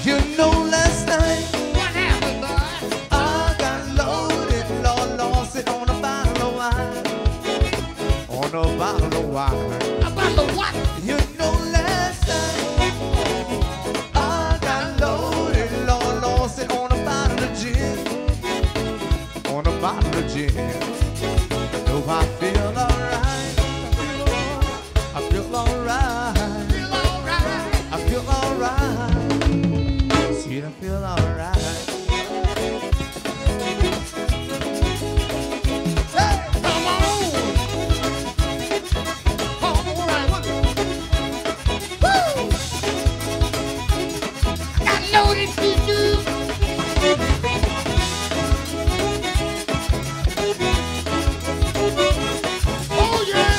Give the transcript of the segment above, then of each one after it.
You know last night What happened, boy? I got loaded, Lord, lost it on a bottle of wine. On a bottle of wine. About the what? You know last night I got loaded, Lord, lost it on a bottle of gin. On a bottle of gin. Know I feel alright. I feel alright. Feel alright. I feel alright. See, I feel alright. Hey, Come on. All right. Woo! I got loaded to do. Oh, yeah.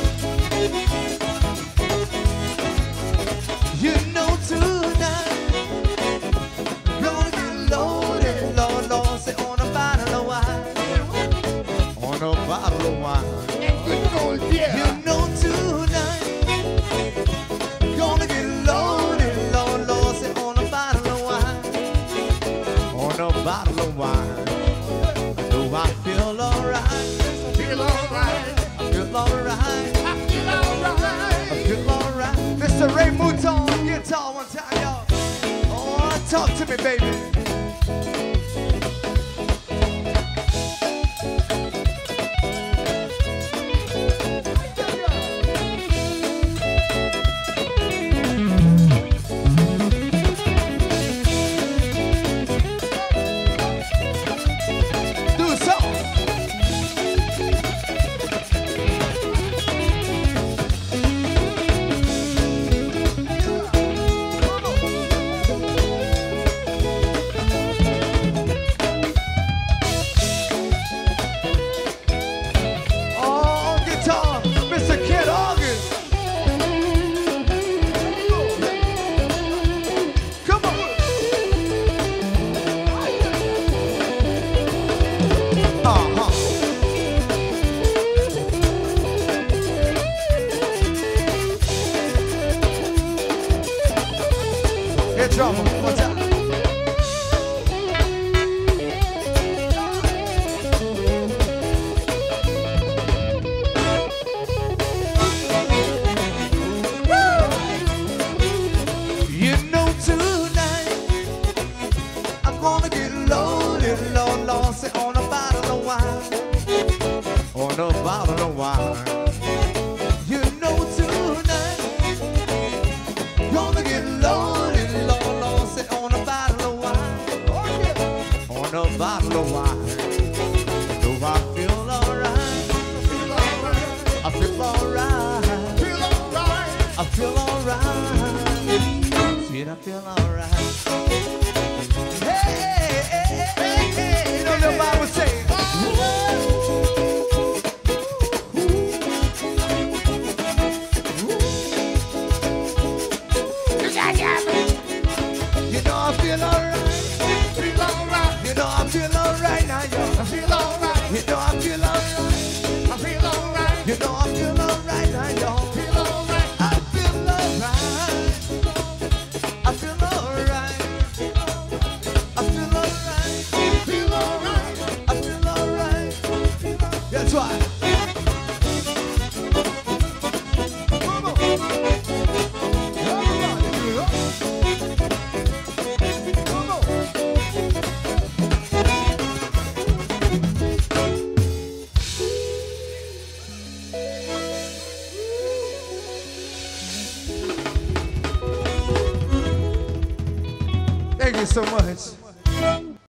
you know tonight gonna get loaded, Lord, lost it on a bottle of wine. On a bottle of wine. And good old You yeah. know tonight gonna get loaded, Lord, lost it on a bottle of wine. On a bottle of wine. Do I feel alright? Feel alright. I feel alright. I feel alright. I feel alright. Mr. Ray Mouton on guitar one time, y'all. Oh, talk to me, baby. Do something. Oh, on guitar, Mr. Kid August. Come on. Uh-huh. Get drummer, one time. You know tonight I'm gonna get loaded, Lord, lost it on a bottle of wine. On a bottle of wine. You know tonight gonna get loaded, Lord, lost it on a bottle of wine. On a bottle of wine. Do I feel alright? Feel alright. I feel alright. Feel alright. I feel alright. Did I feel alright? Hey, hey, hey, hey, hey. You know the Bible say, You got me. you know I feel alright. Feel alright. You know I feel alright now, y'all. I feel alright. You know I feel alright. I feel alright. You know I feel alright now, y'all. Feel alright. I feel alright. I feel alright. I feel alright. Feel alright. I feel alright. That's why. Come on. Come on. Thank you so much.